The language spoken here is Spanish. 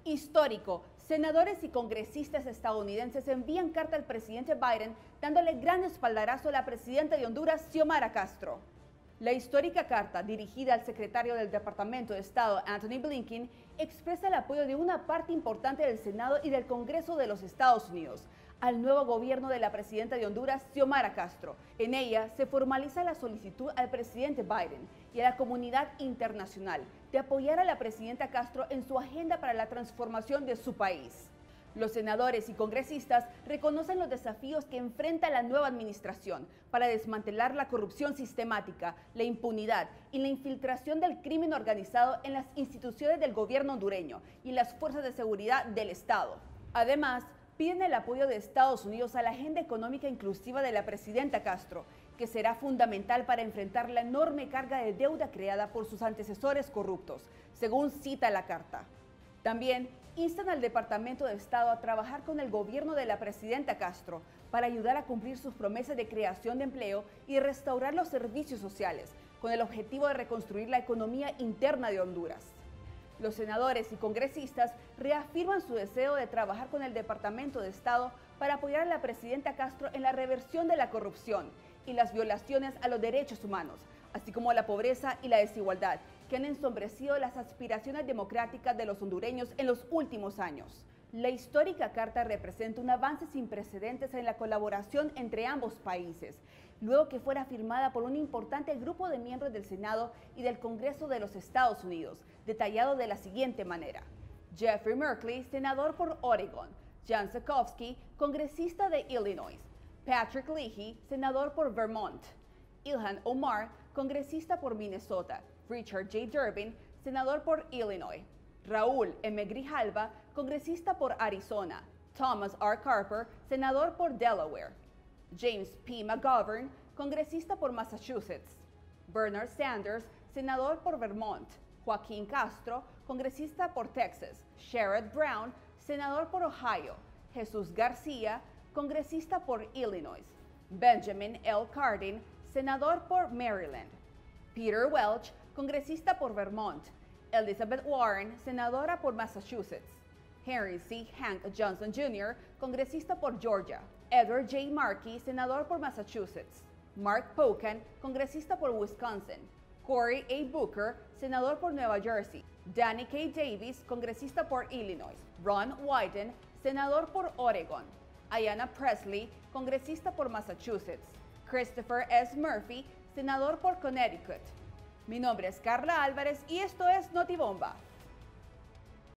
Histórico. Senadores y congresistas estadounidenses envían carta al presidente Biden dándole gran espaldarazo a la presidenta de Honduras, Xiomara Castro. La histórica carta, dirigida al secretario del Departamento de Estado, Antony Blinken, expresa el apoyo de una parte importante del Senado y del Congreso de los Estados Unidos al nuevo gobierno de la presidenta de Honduras, Xiomara Castro. En ella se formaliza la solicitud al presidente Biden y a la comunidad internacional de apoyar a la presidenta Castro en su agenda para la transformación de su país. Los senadores y congresistas reconocen los desafíos que enfrenta la nueva administración para desmantelar la corrupción sistemática, la impunidad y la infiltración del crimen organizado en las instituciones del gobierno hondureño y las fuerzas de seguridad del Estado. Además, piden el apoyo de Estados Unidos a la agenda económica inclusiva de la presidenta Castro, que será fundamental para enfrentar la enorme carga de deuda creada por sus antecesores corruptos, según cita la carta. También instan al Departamento de Estado a trabajar con el gobierno de la presidenta Castro para ayudar a cumplir sus promesas de creación de empleo y restaurar los servicios sociales, con el objetivo de reconstruir la economía interna de Honduras. Los senadores y congresistas reafirman su deseo de trabajar con el Departamento de Estado para apoyar a la presidenta Castro en la reversión de la corrupción y las violaciones a los derechos humanos, así como a la pobreza y la desigualdad, que han ensombrecido las aspiraciones democráticas de los hondureños en los últimos años. La histórica carta representa un avance sin precedentes en la colaboración entre ambos países, luego que fuera firmada por un importante grupo de miembros del Senado y del Congreso de los Estados Unidos, detallado de la siguiente manera. Jeffrey Merkley, senador por Oregon; Jan Schakowsky, congresista de Illinois; Patrick Leahy, senador por Vermont; Ilhan Omar, congresista por Minnesota; Richard J. Durbin, senador por Illinois; Raúl M. Grijalva, congresista por Arizona; Thomas R. Carper, senador por Delaware; James P. McGovern, congresista por Massachusetts; Bernard Sanders, senador por Vermont; Joaquín Castro, congresista por Texas; Sherrod Brown, senador por Ohio; Jesús García, congresista por Illinois; Benjamin L. Cardin, senador por Maryland; Peter Welch, congresista por Vermont; Elizabeth Warren, senadora por Massachusetts; Henry C. Hank Johnson Jr., congresista por Georgia; Edward J. Markey, senador por Massachusetts; Mark Pocan, congresista por Wisconsin; Cory A. Booker, senador por Nueva Jersey; Danny K. Davis, congresista por Illinois; Ron Wyden, senador por Oregon; Ayanna Pressley, congresista por Massachusetts; Christopher S. Murphy, senador por Connecticut. Mi nombre es Carla Álvarez y esto es Notibomba.